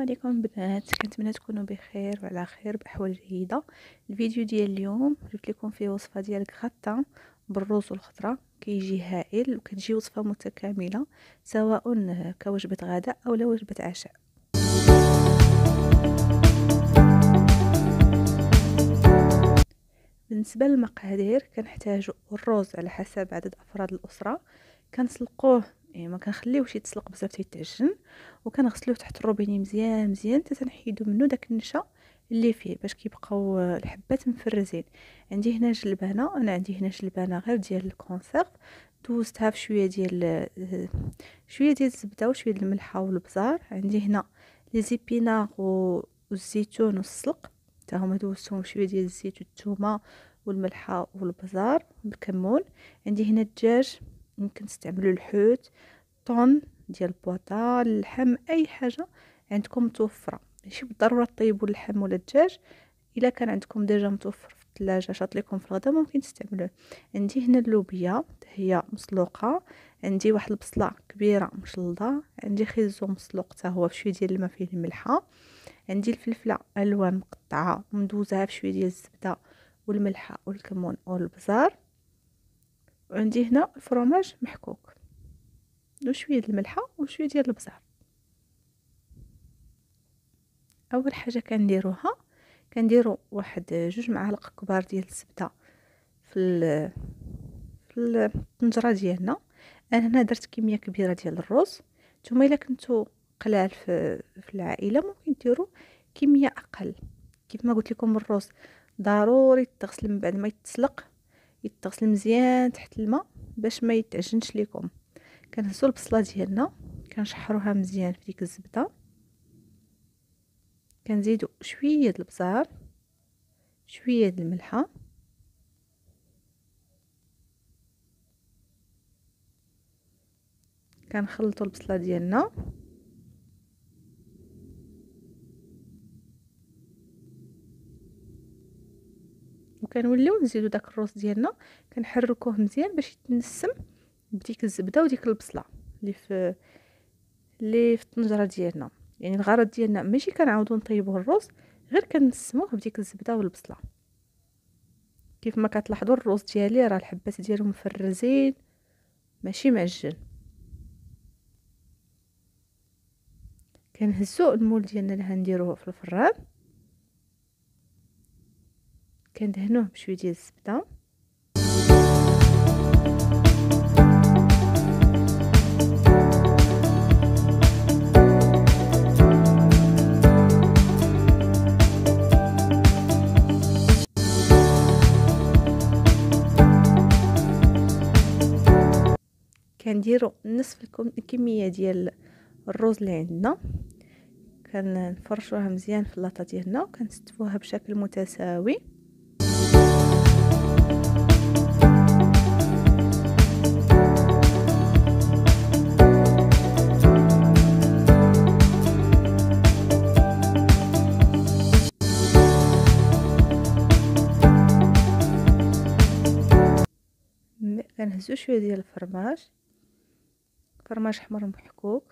عليكم البنات، كنتمنى تكونوا بخير وعلى خير باحوال جيده. الفيديو ديال اليوم جبت لكم فيه وصفه ديال غراتان بالرز والخضره. كيجي هائل وكتجي وصفه متكامله سواء كوجبه غداء او وجبه عشاء. بالنسبه للمقادير كنحتاجوا الرز على حسب عدد افراد الاسره. كنسلقوه، يعني ما كنخليوش يتسلق بزاف تيتعجن، وكنغسلوه تحت الروبيني مزيان مزيان حتى تنحيدو منه داك النشا اللي فيه باش كيبقاو الحبات مفرزين. عندي هنا جلبانه، انا عندي هنا جلبانه غير ديال الكونسيرف، دوزتها في شويه ديال الزبده وشويه ديال الملحه والبزار. عندي هنا لي زيبينار والزيتون والسلق، حتى هما دوزتهم شويه ديال الزيت والثومه والملحه والبزار والكمون. عندي هنا الدجاج، ممكن تستعملوا الحوت، طن ديال البوطه، اللحم، اي حاجه عندكم متوفره. ماشي بالضروره طيبوا اللحم ولا الدجاج، الا كان عندكم ديجا متوفر في الثلاجه شاط لكم في الغدا ممكن تستعملوه. عندي هنا اللوبيا هي مسلوقه، عندي واحد البصله كبيره مشلضه، عندي خيزو مسلوق حتى هو بشويه ديال الماء فيه الملحه، عندي الفلفله الوان مقطعه ومدوزها بشويه ديال الزبده والملحه والكمون والبزار، وعندي هنا الفرماج محكوك وشويه ديال الملحه وشويه ديال البزار. اول حاجه كنديروا واحد 2 معالق كبار ديال الزبده في الطنجره ديالنا. انا هنا درت كميه كبيره ديال الرز، نتوما الا كنتو قلال في العائله ممكن ديروا كميه اقل. كيف ما قلت لكم الرز ضروري يتغسل من بعد ما يتسلق، يتغسل مزيان تحت الماء باش ما يتعجنش لكم. كنهزو البصله ديالنا كنشحروها مزيان في ديك الزبده، كنزيدو شويه د البزار، شويه د الملحه، كنخلطوا البصله ديالنا وكنوليو نزيدو داك الروز ديالنا كنحركوه مزيان باش يتنسم بديك الزبده وديك البصله اللي في الطنجره ديالنا. يعني الغرض ديالنا ماشي كنعاودو نطيبوا الرز، غير كنسموه بديك الزبده والبصله. كيف ما كتلاحظوا الرز ديالي راه الحبات ديالو مفرزين ماشي معجن. كنهزو المول ديالنا اللي غنديروه في الفران، كندهنوه بشويه ديال الزبده، كنديروا نصف الكميه ديال الرز اللي عندنا، كنفرشوها مزيان في اللاطه ديالنا وكنستفوها بشكل متساوي. كنهزو شويه ديال الفرماج حمر محكوك،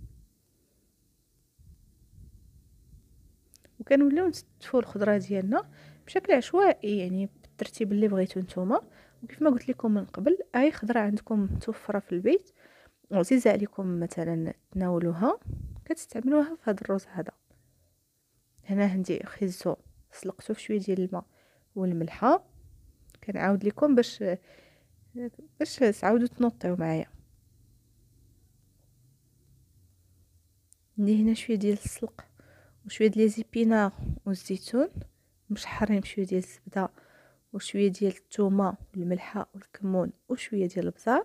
وكنوليو نستفوا الخضره ديالنا بشكل عشوائي، يعني بالترتيب اللي بغيتو نتوما. وكيف ما قلت لكم من قبل، اي خضره عندكم متوفره في البيت وعزيزه عليكم مثلا تناولوها كتستعملوها في هذا الرز هذا. هنا عندي خيزو سلقته في شويه ديال الماء والملحه، كنعاود لكم باش تعاودوا تنوطيو معايا. عندي هنا شويه ديال السلق وشويه ديال زيبينار والزيتون مشحرين بشويه ديال الزبده وشويه ديال الثومه والملحه والكمون وشويه ديال البزار.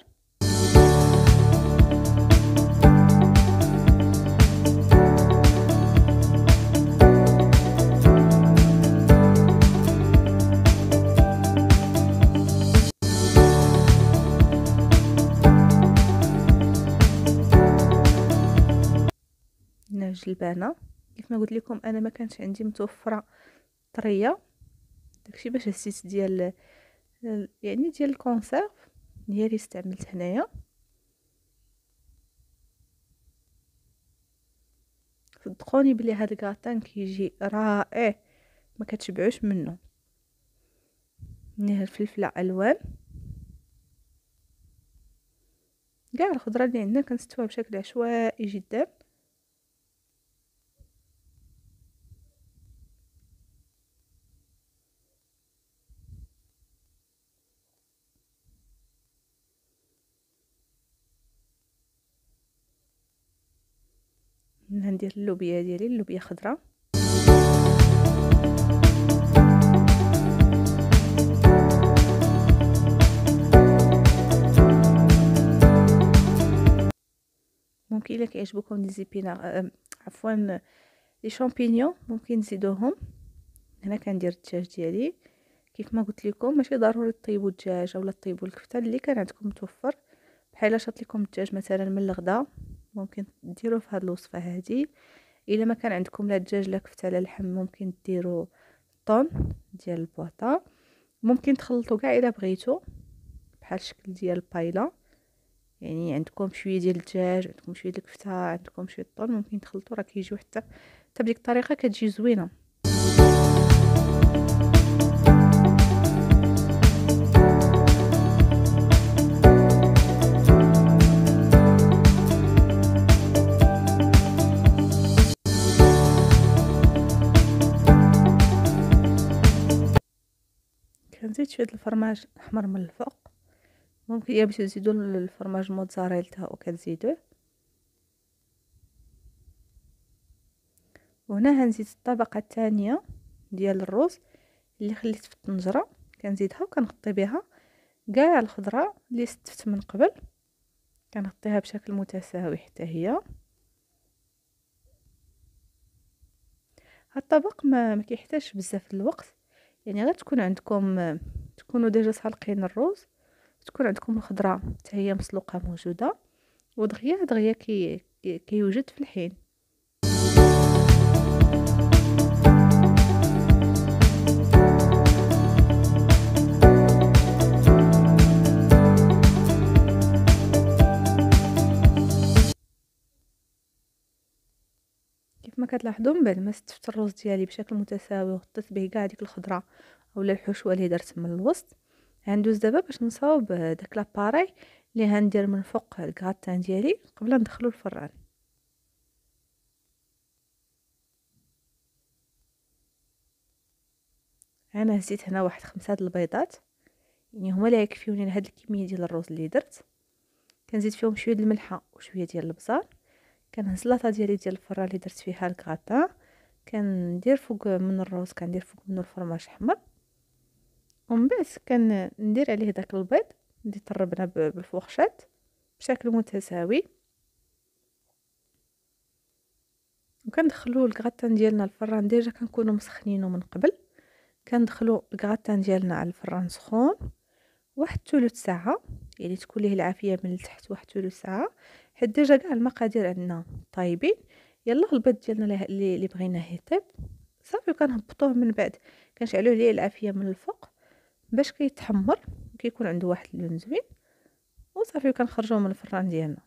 هنا الجلبانه كيف ما قلت لكم انا ما كانش عندي متوفره طريه، داكشي باش هزيت ديال يعني ديال الكونسيرف هي اللي استعملت هنايا. في صدقوني بلي هاد الكاطان كيجي رائع، ما كتشبعوش منه. الفلفله الوان، كاع الخضره اللي عندنا كنستوها بشكل عشوائي جدا. ندير اللوبيا ديالي، اللوبيا خضراء. ممكن الا كيعجبكم دي زيبينا عفوا لي شامبينيون ممكن تزيدوهم. هنا كندير الدجاج ديالي كيف ما قلت لكم، ماشي ضروري طيبوا الدجاج اولا طيبوا الكفته اللي كان عندكم متوفر. بحال شاط لكم الدجاج مثلا من الغدا ممكن ديروه في هذه الوصفه هذه. الا ما كان عندكم لا دجاج لا كفته لا لحم ممكن ديروا طون ديال البواطه. ممكن تخلطوا كاع الا بغيتوا بحال الشكل ديال البايلا، يعني عندكم شويه ديال الدجاج، عندكم شويه ديال الكفته، عندكم شويه الطون، ممكن تخلطوا راه كيجيو حتى بديك الطريقه كتجي زوينه. كنزيد شويه الفرماج احمر من الفوق. ممكن الا بغيتو تزيدوا الفرماج موتزاريلا حتى هو كتزيدوه. وهنا هنزيد الطبقه الثانيه ديال الرز اللي خليت في الطنجره، كنزيدها وكنغطي بها كاع الخضره اللي ستفت من قبل، كنغطيها بشكل متساوي حتى هي. هاد الطبق ما كيحتاجش بزاف الوقت، يعني غير تكون عندكم تكونوا ديجا سالقين الرز، تكون عندكم الخضره حتى هي مسلوقه موجوده، ودغيا دغيا كيوجد في الحين. كيف ما كتلاحظوا من بعد ما ستفت الرز ديالي بشكل متساوي وغطيت به كاع ديك الخضره اولا الحشوه اللي درت من الوسط، غندوز دابا باش نصاوب داك لاباري اللي غندير من فوق الكراتان ديالي قبل ندخلو الفران. انا هزيت هنا واحد 5 د البيضات، يعني هما اللي يكفيوني لهاد الكميه ديال الرز اللي درت. كنزيد فيهم شويه د الملحه وشويه ديال البصل. كنهز لاطه ديالي ديال الفران اللي درت فيها الكراتان، كندير فوق من الرز كندير فوق منه الفرماج احمر، ومن بعد كندير عليه داك البيض اللي طربنا بالفوخشات بشكل متساوي، وكندخلو الكراتان ديالنا الفران ديجا كنكونوا مسخنينه من قبل. كندخلو الكراتان ديالنا على الفران سخون واحد ثلث ساعه، يعني تكون ليه العافيه من التحت واحد ثلث ساعه، حيت ديجا كاع المقادير عندنا طايبين. يلا البيض ديالنا اللي بغيناه يطيب صافي، وكنهبطوه من بعد كنشعلوا عليه العافيه من الفوق باش كيتحمر وكيكون عنده واحد اللون زوين، وصافي وكنخرجوه من الفران ديالنا.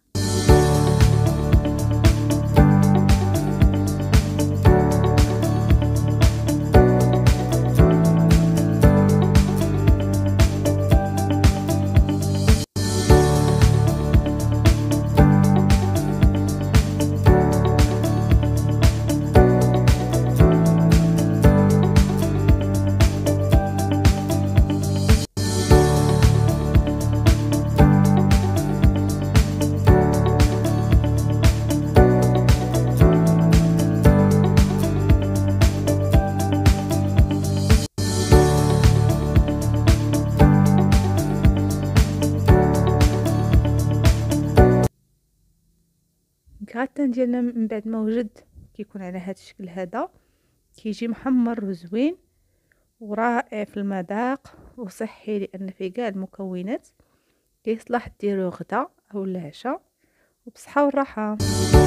الكراتان ديالنا من بعد ما وجد كيكون على هذا الشكل هذا، كيجي محمر وزوين ورائع في المذاق وصحي لان فيه كاع المكونات. كيصلح ديروه غدا او العشاء، وبصحه والراحه.